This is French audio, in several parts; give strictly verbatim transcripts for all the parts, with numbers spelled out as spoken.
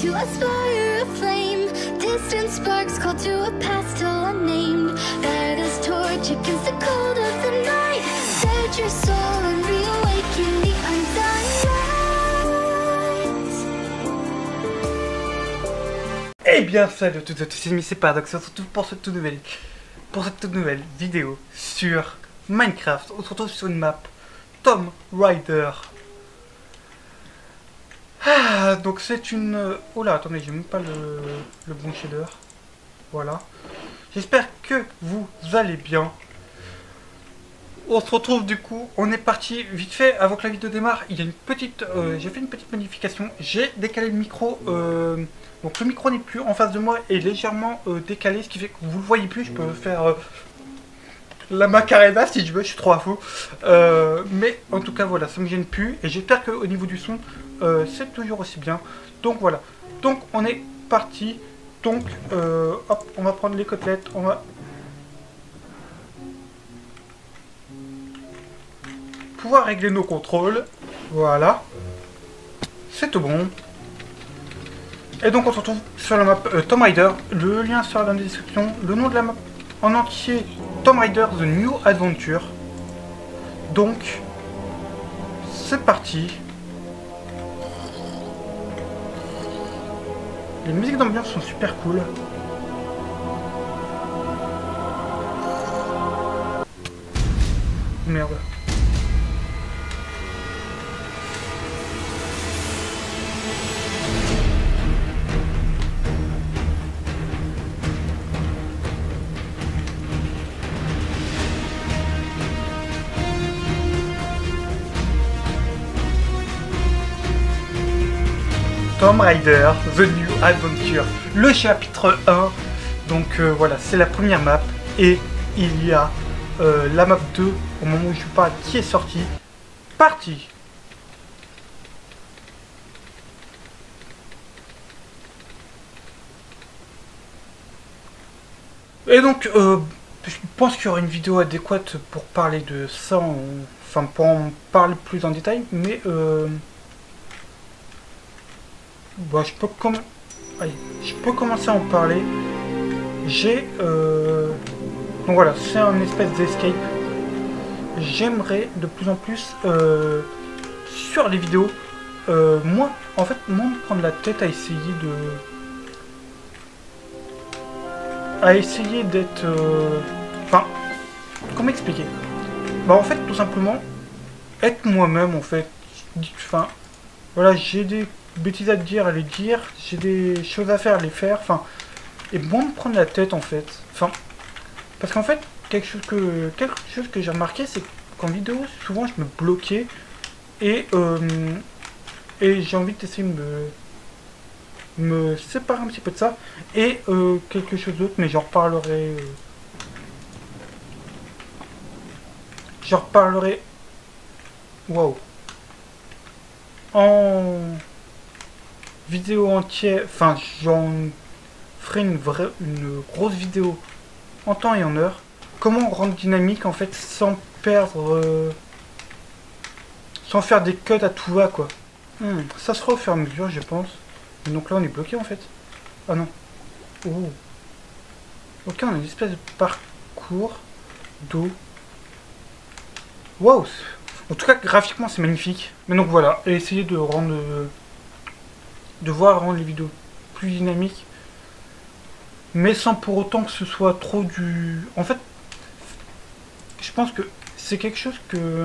to aspire a flame. Distant sparks call to a past still unnamed. Guide us torch against the cold of the night. Set your soul and reawaken the undying light. Eh bien salut à toutes et à tous, c'est Mister Paradox, on se retrouve pour cette toute nouvelle, pour cette toute nouvelle vidéo sur Minecraft. On se retrouve sur une map Tomb Raider. Ah, donc c'est une... Oh là, attendez, j'ai même pas le, le bon shader. Voilà. J'espère que vous allez bien. On se retrouve du coup, on est parti vite fait, avant que la vidéo démarre, il y a une petite... Euh, j'ai fait une petite modification, j'ai décalé le micro... Euh, donc le micro n'est plus en face de moi et légèrement euh, décalé, ce qui fait que vous le voyez plus, je peux faire... Euh, la Macarena si je veux, je suis trop à fou. Euh, mais en tout cas voilà, ça me gêne plus. Et j'espère qu'au niveau du son, euh, c'est toujours aussi bien. Donc voilà. Donc on est parti. Donc euh, hop, on va prendre les côtelettes. On va pouvoir régler nos contrôles. Voilà. C'est tout bon. Et donc on se retrouve sur la map euh, Tomb Raider. Le lien sera dans la description. Le nom de la map en entier, Tomb Raider The New Adventure. Donc, c'est parti. Les musiques d'ambiance sont super cool. Merde. Tomb Raider The New Adventure, le chapitre un. Donc euh, voilà, c'est la première map. Et il y a euh, la map deux, au moment où je parle, qui est sortie. Parti. Et donc, euh, je pense qu'il y aura une vidéo adéquate pour parler de ça, en... enfin pour en parler plus en détail, mais... Euh... Bon, je peux, com Allez, je peux commencer à en parler. J'ai... Euh... Donc voilà, c'est un espèce d'escape. J'aimerais de plus en plus, euh, sur les vidéos, euh, moi, en fait, moi, me prendre la tête à essayer de... À essayer d'être... Euh... Enfin, comment expliquer? Bah en fait, tout simplement, être moi-même, en fait. Enfin, voilà, j'ai des... bêtises à dire, à les dire, j'ai des choses à faire, à les faire, enfin, et moins me prendre la tête en fait, enfin, parce qu'en fait, quelque chose que quelque chose que j'ai remarqué, c'est qu'en vidéo, souvent je me bloquais, et euh, et j'ai envie d'essayer de me, me séparer un petit peu de ça, et euh, quelque chose d'autre, mais j'en reparlerai, euh, j'en reparlerai, waouh, en vidéo entière, enfin j'en ferai une vraie, une grosse vidéo en temps et en heure. Comment rendre dynamique en fait sans perdre, euh, sans faire des cuts à tout va quoi. Hmm, ça sera au fur et à mesure je pense. Et donc là on est bloqué en fait. Ah non. Oh. Ok, on a une espèce de parcours d'eau. Waouh. En tout cas graphiquement c'est magnifique. Mais donc voilà, et essayer de rendre euh, de voir rendre les vidéos plus dynamiques, mais sans pour autant que ce soit trop du... En fait, je pense que c'est quelque chose que...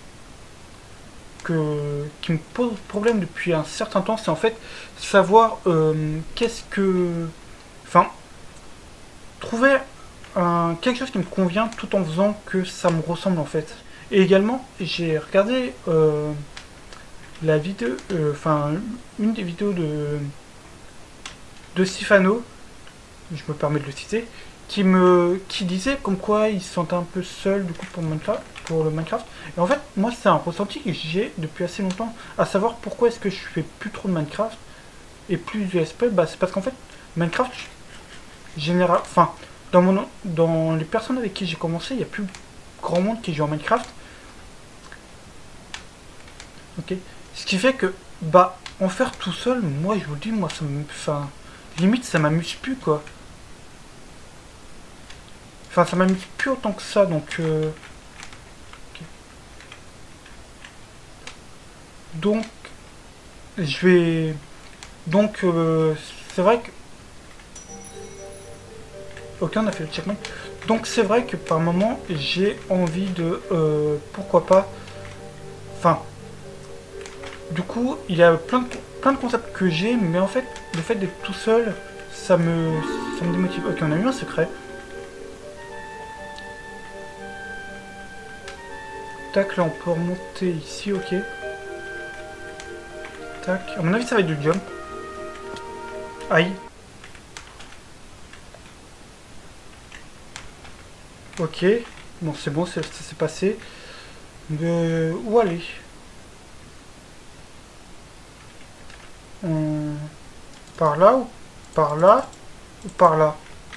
que qui me pose problème depuis un certain temps, c'est en fait savoir euh, qu'est-ce que... Enfin, trouver un, quelque chose qui me convient tout en faisant que ça me ressemble en fait. Et également, j'ai regardé... Euh, la vidéo, enfin, euh, une des vidéos de de Sifano, je me permets de le citer, qui me qui disait comme quoi il se sentait un peu seul du coup pour Minecraft, pour le Minecraft. Et en fait, moi c'est un ressenti que j'ai depuis assez longtemps, à savoir pourquoi est-ce que je fais plus trop de Minecraft et plus du S P. Bah c'est parce qu'en fait Minecraft général, enfin dans mon dans les personnes avec qui j'ai commencé, il y a plus grand monde qui joue en Minecraft. Ok. Ce qui fait que, bah, en faire tout seul, moi je vous le dis, moi ça me... Enfin, limite ça m'amuse plus quoi. Enfin ça m'amuse plus autant que ça, donc... Euh... Okay. Donc, je vais... Donc, euh, c'est vrai que... Ok, on a fait le checkpoint. Donc c'est vrai que par moment, j'ai envie de... Euh, pourquoi pas... Enfin... Du coup, il y a plein de, plein de concepts que j'ai, mais en fait, le fait d'être tout seul, ça me, ça me démotive. Ok, on a eu un secret. Tac, là on peut remonter ici, ok. Tac, à mon avis ça va être du jump. Aïe. Ok, bon c'est bon, ça s'est passé. De... Où aller? On... Par là ou par là ou par là?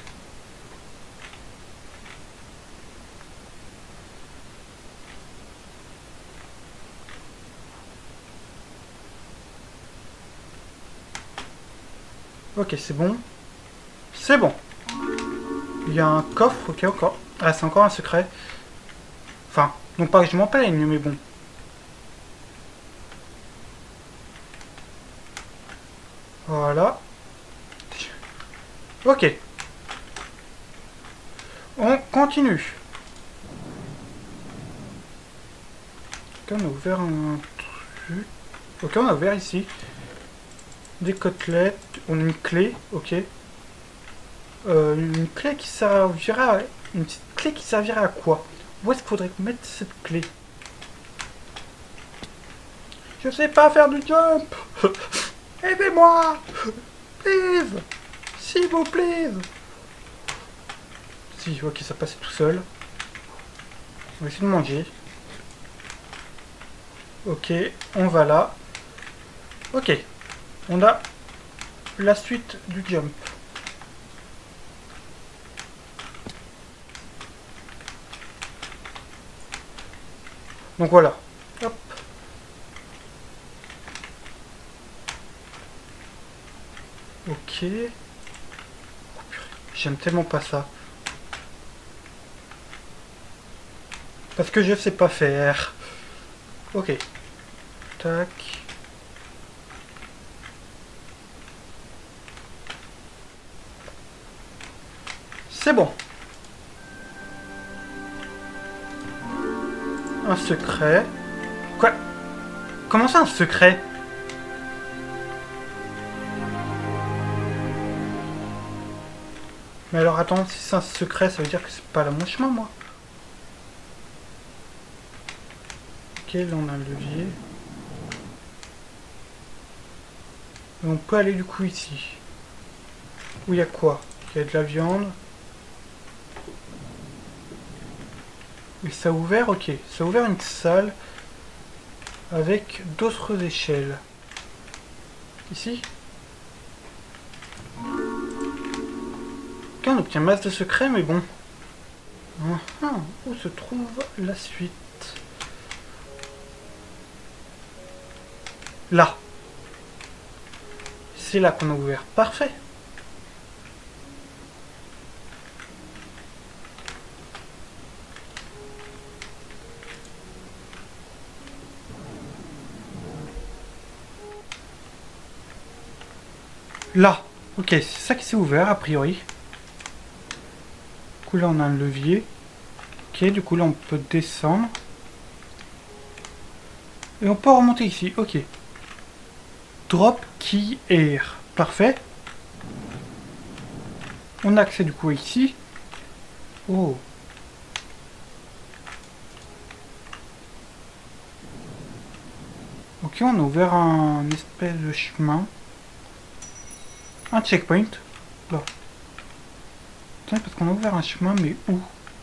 Ok, c'est bon. C'est bon. Il y a un coffre, ok, encore. Ah, c'est encore un secret. Enfin, non pas que je m'en plaigne, mais bon. Voilà. Ok. On continue. Ok, on a ouvert un truc. Ok, on a ouvert ici. Des côtelettes. On a une clé, ok. Euh, une clé qui servira à... Une petite clé qui servira à quoi? Où est-ce qu'il faudrait mettre cette clé? Je sais pas faire du jump. Aidez-moi. Please. S'il vous plaît. Si, ok, ça passait tout seul. On va essayer de manger. Ok, on va là. Ok, on a la suite du jump. Donc voilà. Hop. Ok. J'aime tellement pas ça. Parce que je sais pas faire. Ok. Tac. C'est bon. Un secret. Quoi? Comment ça un secret? Mais alors attends, si c'est un secret, ça veut dire que c'est pas là mon chemin, moi. Ok, là on a un levier. Et on peut aller du coup ici. Où il y a quoi? Il y a de la viande. Et ça a ouvert, ok. Ça a ouvert une salle avec d'autres échelles. Ici. Ok, on obtient masse de secrets, mais bon. Ah, ah, où se trouve la suite? Là. C'est là qu'on a ouvert. Parfait. Là. Ok, c'est ça qui s'est ouvert, a priori. Du coup, là, on a un levier. Ok, du coup, là, on peut descendre. Et on peut remonter ici. Ok. Drop key air. Parfait. On a accès, du coup, ici. Oh. Ok, on a ouvert un espèce de chemin. Un checkpoint. Là. Tiens, parce qu'on a ouvert un chemin, mais où?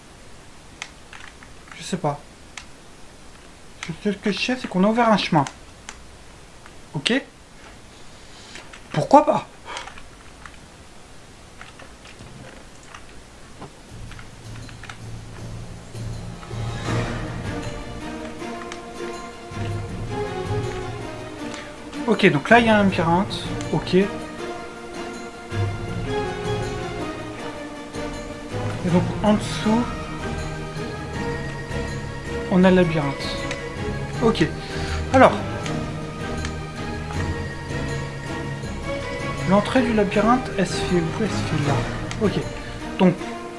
Je sais pas. Ce que je sais, c'est qu'on a ouvert un chemin. Ok? Pourquoi pas? Ok, Ok, donc là il y a un labyrinthe. Ok. Et donc en dessous, on a le labyrinthe. Ok. Alors, l'entrée du labyrinthe, elle se fait où? Elle se fait là. Ok. Donc,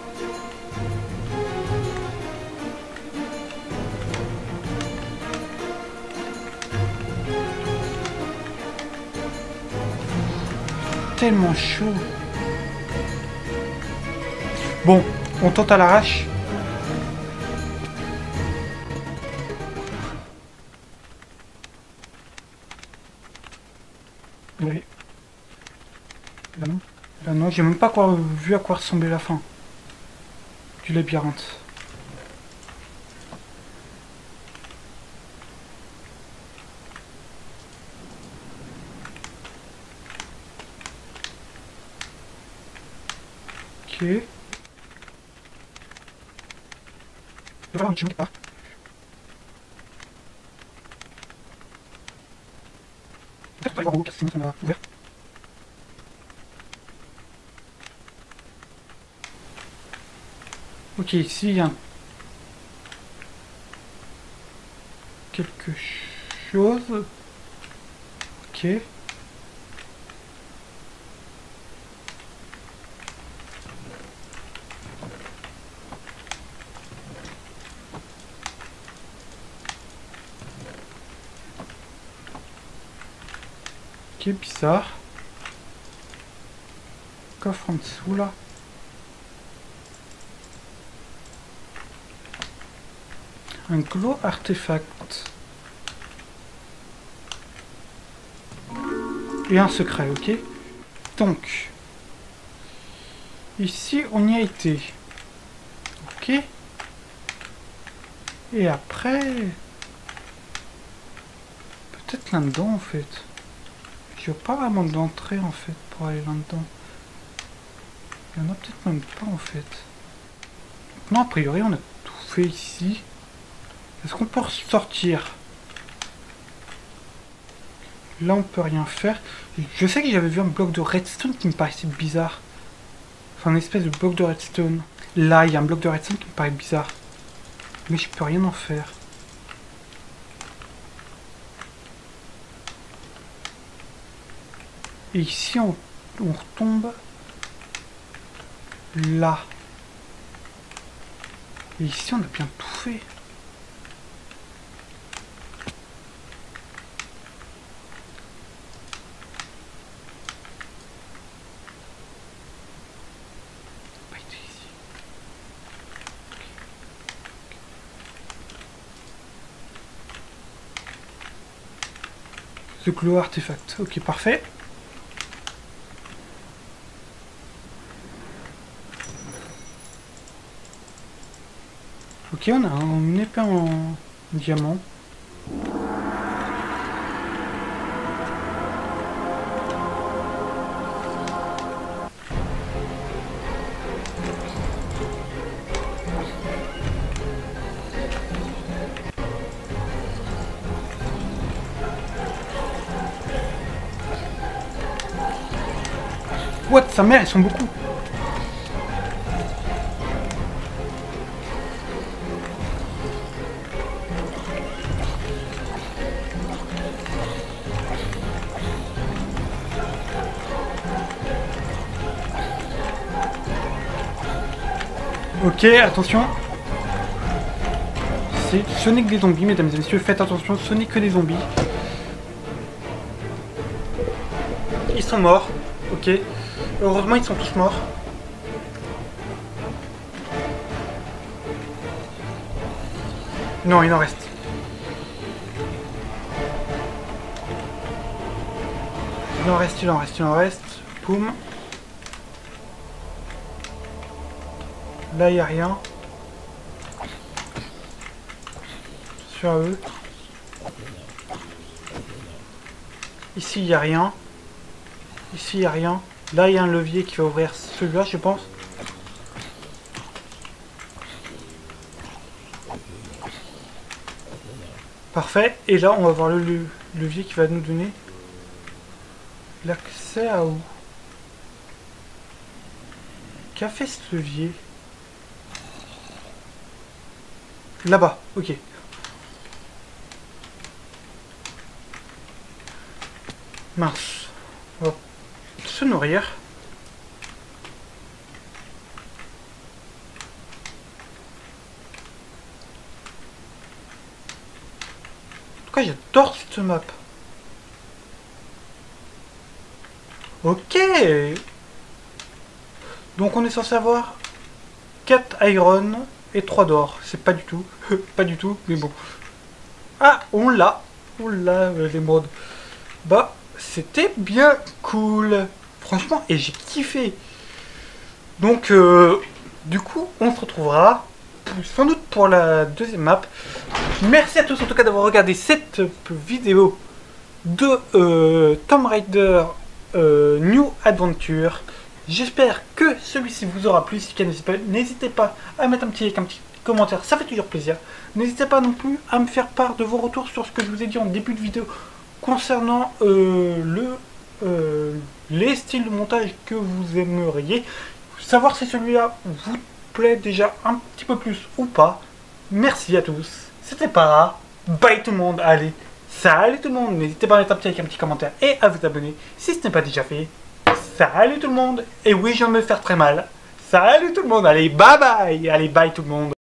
tellement chaud. Bon, on tente à l'arrache. Oui. Là non. Là non, j'ai même pas quoi, vu à quoi ressemblait la fin du labyrinthe. Ok. Voilà, je ne sais pas. Peut-être pas aller voir en haut, car sinon ça m'a ouvert. Ok, ici il y a un... quelque chose. Ok. Ok, bizarre. Coffre en dessous là. Un glow artefact. Et un secret, ok. Donc, ici on y a été. Ok. Et après... peut-être là-dedans en fait. Je vois pas vraiment d'entrée en fait pour aller là-dedans. Il y en a peut-être même pas en fait. Non, a priori on a tout fait ici. Est-ce qu'on peut sortir? Là on peut rien faire. Je sais que j'avais vu un bloc de redstone qui me paraissait bizarre. Enfin, une espèce de bloc de redstone. Là, il y a un bloc de redstone qui me paraît bizarre. Mais je peux rien en faire. Et ici, on, on retombe là. Et ici, on a bien tout fait. Pas été ici. The Glow Artefact. Ok, parfait. Ok, on a une épée en diamant. What, sa mère, ils sont beaucoup. Ok, attention. C'est Sonic des zombies, mesdames et messieurs. Faites attention, Sonic que des zombies. Ils sont morts. Ok. Heureusement, ils sont tous morts. Non, il en reste. Il en reste, il en reste, il en reste. Poum. Là, il n'y a rien. Sur eux. Ici, il n'y a rien. Ici, il n'y a rien. Là, il y a un levier qui va ouvrir celui-là, je pense. Parfait. Et là, on va voir le levier qui va nous donner L'accès à où? Qu'a fait ce levier? Là-bas, ok. Mince. On va se nourrir. En tout cas, j'adore cette map. Ok. Donc on est censé avoir quatre iron et trois d'or. C'est pas du tout. Pas du tout, mais bon. Ah, on l'a. On l'a, l'émeraude. Bah, c'était bien cool. Franchement, et j'ai kiffé. Donc, euh, du coup, on se retrouvera sans doute pour la deuxième map. Merci à tous en tout cas d'avoir regardé cette vidéo de euh, Tomb Raider euh, New Adventure. J'espère que celui-ci vous aura plu. Si n'hésitez pas à mettre un petit, like, un petit commentaire, ça fait toujours plaisir. N'hésitez pas non plus à me faire part de vos retours sur ce que je vous ai dit en début de vidéo concernant euh, le, euh, les styles de montage que vous aimeriez. Savoir si celui-là vous plaît déjà un petit peu plus ou pas. Merci à tous. C'était Para. Bye tout le monde. Allez, salut tout le monde. N'hésitez pas à mettre un petit like, un petit commentaire et à vous abonner si ce n'est pas déjà fait. Salut tout le monde. Et oui, je viens de me faire très mal. Salut tout le monde. Allez, bye bye. Allez, bye tout le monde.